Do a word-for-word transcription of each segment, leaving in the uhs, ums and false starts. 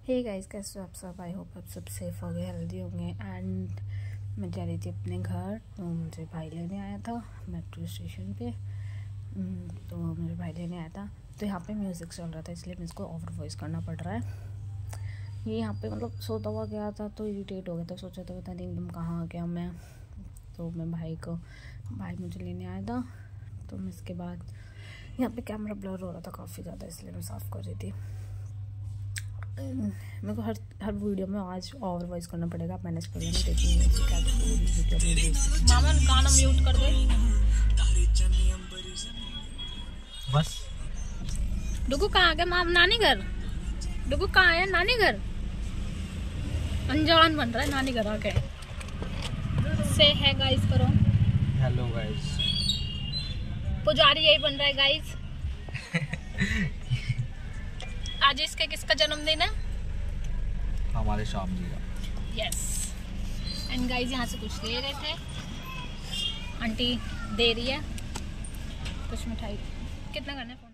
Hey guys, कैसे हो आप सब? आई होप आप सब सेफ हो गए, हेल्दी होंगे। एंड मैं जा रही थी अपने घर, तो मुझे भाई लेने आया था मेट्रो स्टेशन पे। तो मेरे भाई लेने आया था, तो यहाँ पे म्यूज़िक चल रहा था, इसलिए मैं इसको ओवर वॉइस करना पड़ रहा है। ये यहाँ पे मतलब सोता हुआ गया था तो इरिटेट हो गया था, सोचा तो पता नहीं एकदम कहाँ आ गया मैं। तो मैं भाई को भाई मुझे लेने आया था, तो मैं इसके बाद यहाँ पे कैमरा ब्लर हो रहा था काफ़ी ज़्यादा, इसलिए मैं साफ़ कर रही थी। मेरे को हर हर वीडियो में आज ओवर वॉइस करना पड़ेगा, आप मैनेज कर लेना। देखिए मामा गाना म्यूट कर दे बस। डुगू कहाँ गया? माम नानी घर। डुगू कहाँ है? नानी घर। अनजान बन रहा है नानी घर आके। से है गाइस करो। Hello guys. पुजारी यही बन रहा है गाइस। आज इसके किसका जन्मदिन है? हमारे शाम जी का। यस। एंड गाइस यहाँ से कुछ ले रहे थे, आंटी दे रही है कुछ मिठाई। कितना करना है फोन?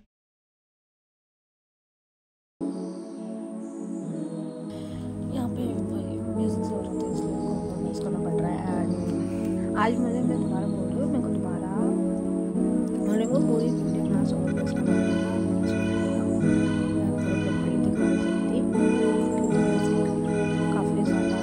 यहाँ पे म्यूजिक हो रहा था, इसलिए कॉम्प्रोमाइज़ करना पड़ रहा है। एंड आज मुझे मैं दोबारा बोल रही हूँ, मेरे को दोबारा मैंने वो पूरी वीडियो बना सकूँ काफ़ी ज़्यादा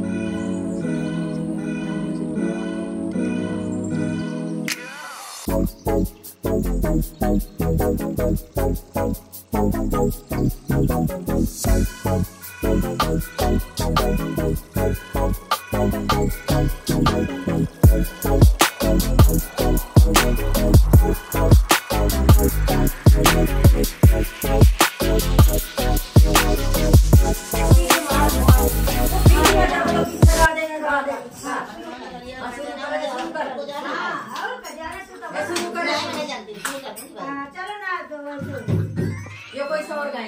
ये कोई सौर गाय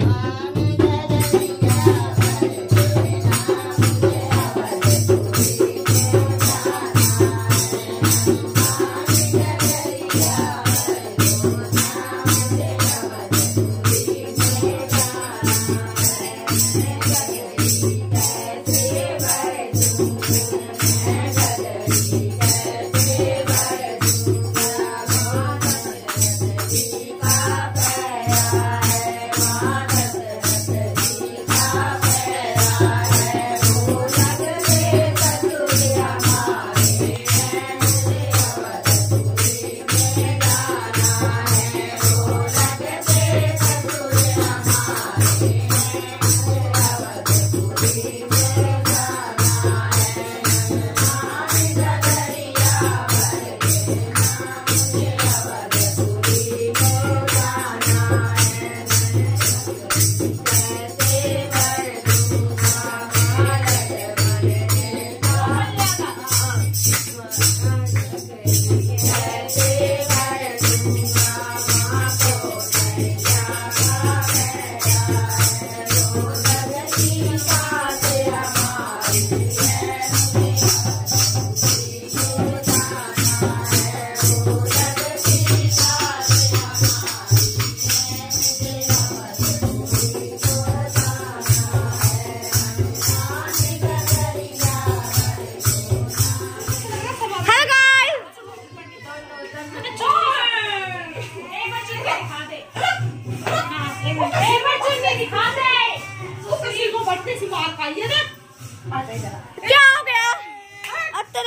क्या हो गया? अब तो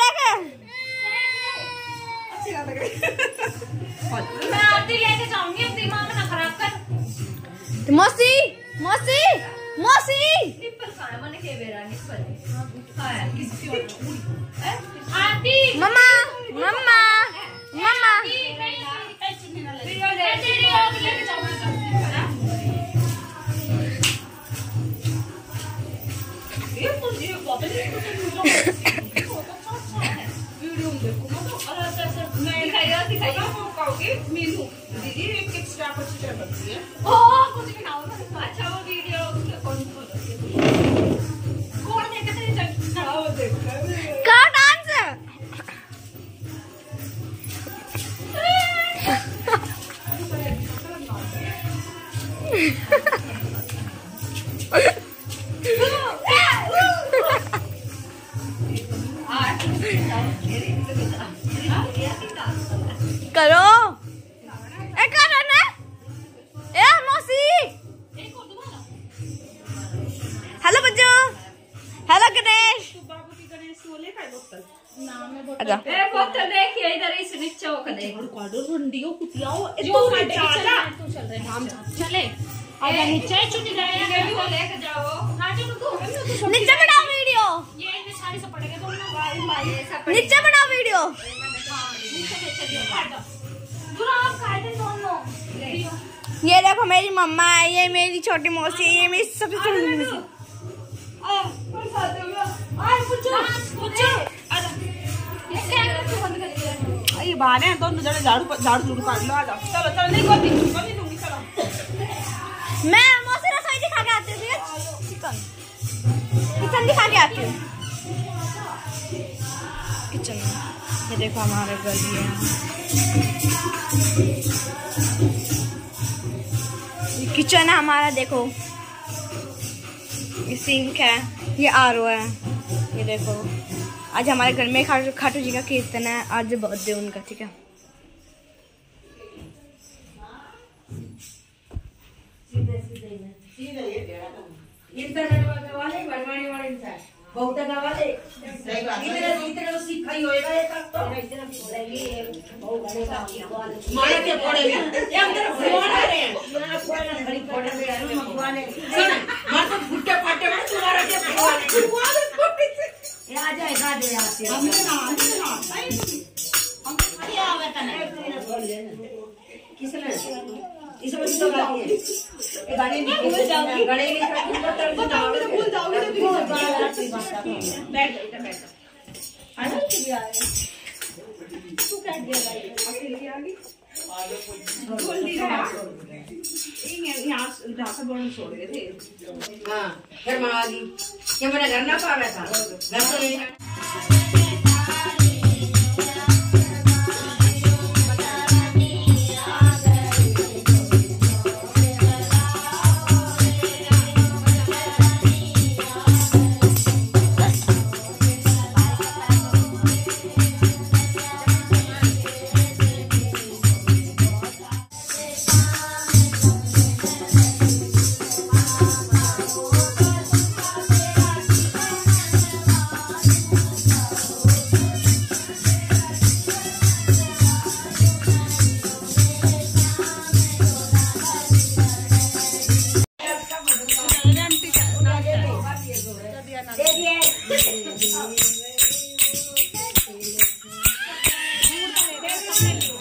मैं आरती लेके जाऊंगी, अब दिमाग ना खराब कर। मौसी मौसी मौसी निप्पल कहाँ है? मैंने के बेरा निप्पल कहाँ है? किसकी आरती? मम्मा मम्मा मम्मा लेके जाऊंगा। मीनू दीदी एक एक्स्ट्रा कुछ बनती है। ओह कुछ भी खाओ। अच्छा वो वीडियो कौन कौन देखते हैं? चला वो देखता है का डांस है। करो ए करो ना ए मौसी हेलो बच्चो हेलो गणेश अच्छा ए बोतल देखिए इधर इस नीचे वो कर दे काडो रंडियो कुतियाओ जो चाचा तू चल रहे हम चले आजा नीचे चुनी जाए वो लेके जाओ हां जो तू नीचे बनाओ वीडियो ये इतने सारे सब पड़ेगा दोनों भाई भाई सब नीचे बनाओ वीडियो नीचे चलिए काटो दूर आप काटे दोनों ये देखो मेरी मम्मा है ये मेरी छोटी मौसी है ये मेरी सबसे छोटी मौसी आ पर साथ में आ पूछो पूछो आजा ये क्या बंद कर दिया ये बाहर हैं दोनों जने झाड़ू झाड़ू झूड़ काट लो आ जाओ चलो चलो नहीं कोई नहीं दूंगी चलो मैं मौसी रसोई दिखा के आती हूँ चिकन किचन दिखा के आती हूँ किचन ये देखो हमारे गली है ये किचन है हमारा देखो ये सिंक है ये आर ओ है ये देखो आज हमारे घर में खाटू खाटू जी का कीर्तन है आज बर्थडे उनका ठीक है बहुत वाले सही बात इतने इतने सिखाई होएगा एक तो इतने बोलेगी मार के पड़े ये अंदर फोन आ रहे हैं ना कोई ना खड़ी फोन में आ भगवान ने सुन मार तो फुट्टे फाटे में तुम्हारा के भगवान ये आ जाए गा दे आते हम ना हम क्या आवे तने किसने इसमें तो गाड़ी है ये गाड़ी नहीं भूल जाओगी गाड़ी नहीं भूल जाओगी तो भूल जाओगी तो बैठ बैठ बैठ आना कि भी आए तू क्या दिया भाई अकेले आ गई बोल दी रहा ये यहां जहां से बोल छोड़ गए थे हां फिर मां आ गई ये मेरा घर ना पावे था घर तो नहीं दे दिए